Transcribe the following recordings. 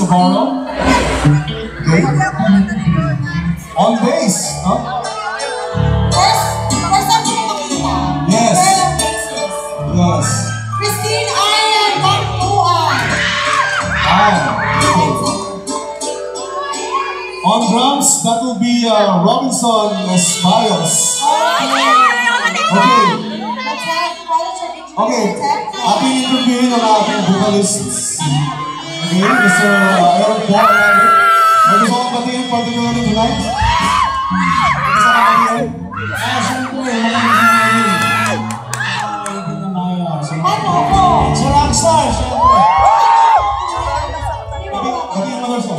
Navarro. Okay. On bass, no? First time ko nakita. Yes. Third basis. Yes. Christine Ayan, Baktuan. On drums, that will be Robinson Espayos. Okay. Okay. Ating interviewin ang ating vocalists. Okay, Mr. Eric Paul. May gusto kong batiin particularly tonight? May gusto kong batiin? Siyempre, Ano po? sa Rockstar, siyempre. Batiin mo gusto.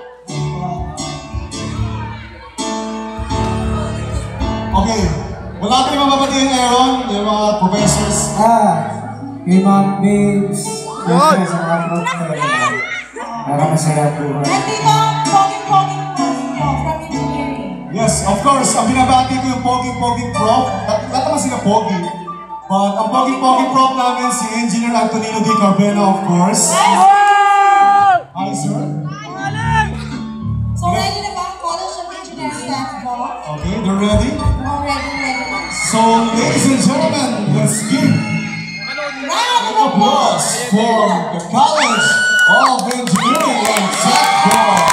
Okay. Wala tayong mababatiin, Aaron, yung mga professors. Kay Ma'am Babes, siyempre sa mga group talaga. Masaya po. Nandito ang poging-poging po from engineering. Yes, of course. Ang binabati ko yung poging-poging prof. Lahat naman sila pogi. But ang poging-poging prof namin si Engineer Antonino D. Carbena, of course. Hi, sir. So ready na ba ang College of Engineering staff po? Okay, they're ready? Ready. So, ladies and gentlemen, let's give Round an of applause! applause for the College of Engineering and Technical.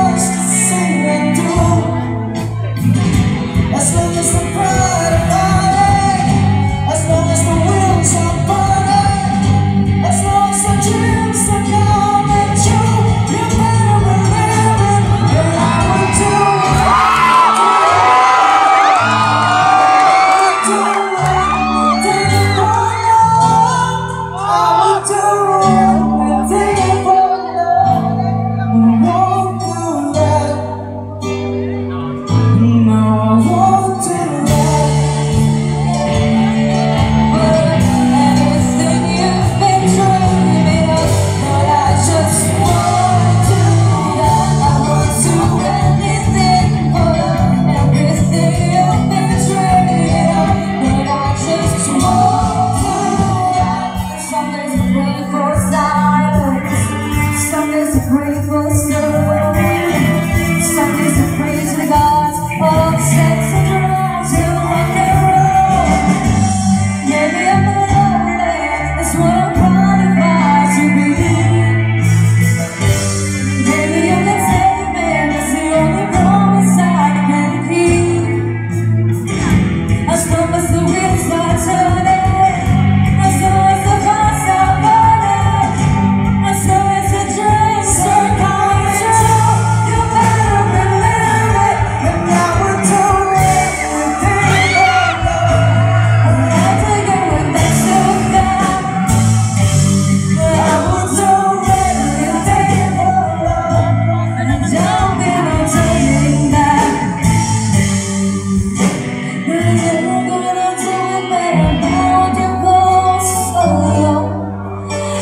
As long as I'm proud of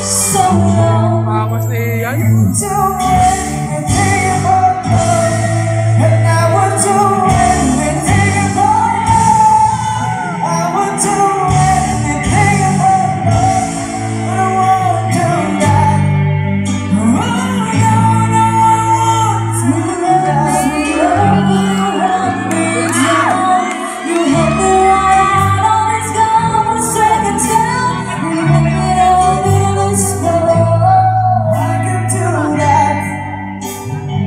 so long. Tapos eh, yan. Do anything about love, and I would do anything about love. I would do anything about love, but I won't do that. Oh no, no, I won't do that. You held me down, you held me right out on this gone second down. You held me down in the snow. I can do that.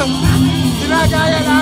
Ginagaya lang.